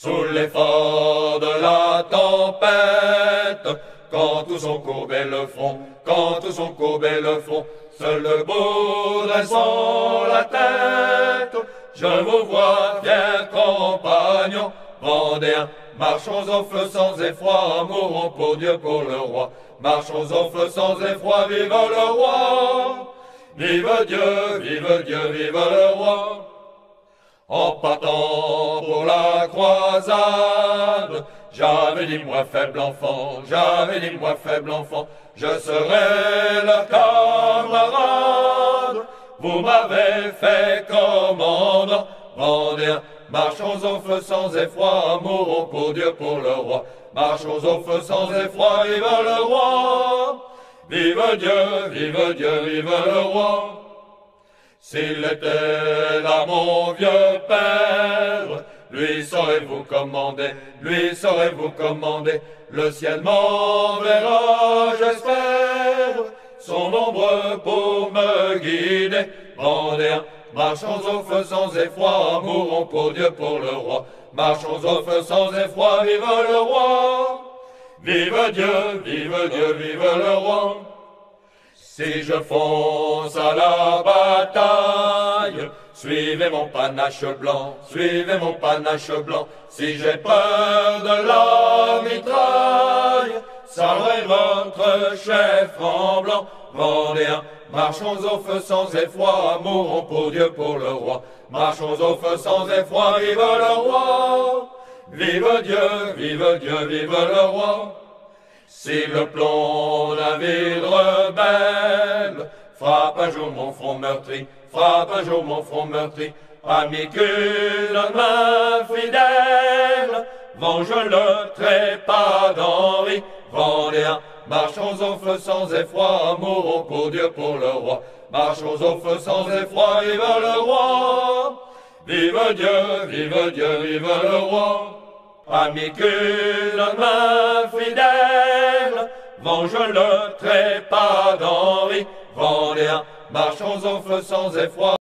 Sous l'effort de la tempête, quand tous ont courbé le front, quand tous ont courbé le front, seul debout dressant la tête, je vous vois, fiers compagnons, Vendéens, marchons au feu sans effroi, mourons pour Dieu, pour le roi. Marchons au feu sans effroi, vive le roi! Vive Dieu, vive Dieu, vive le roi! En partant pour la croisade, j'avais dit moi faible enfant, j'avais dit moi faible enfant, je serai leur camarade. Vous m'avez fait commandant, Vendéens, marchons au feu sans effroi, mourons pour Dieu, pour le roi. Marchons au feu sans effroi, vive le roi! Vive Dieu, vive Dieu, vive le roi! S'il était là mon vieux père, lui saurez-vous commander, lui saurez-vous commander, le ciel m'enverra, j'espère, son ombre pour me guider. Vendéens, marchons au feu sans effroi, mourons pour Dieu, pour le roi. Marchons au feu sans effroi, vive le roi! Vive Dieu, vive Dieu, vive le roi! Si je fonce à la bataille, suivez mon panache blanc, suivez mon panache blanc. Si j'ai peur de la mitraille, saluez votre chef tremblant. Vendéens, marchons au feu sans effroi, mourons pour Dieu, pour le roi. Marchons au feu sans effroi, vive le roi! Vive Dieu, vive Dieu, vive le roi! Si le plomb d'un vil rebelle frappe un jour mon front meurtri, frappe un jour mon front meurtri, ami qu'une main fidèle, venge le trépas d'Henri. Vendéens, marchons au feu sans effroi, mourons pour Dieu, pour le roi. Marchons au feu sans effroi, vive le roi! Vive Dieu, vive Dieu, vive le roi! Ami qu'une main fidèle, venge le trépas d'Henri. Vendéens, marchons au feu sans effroi.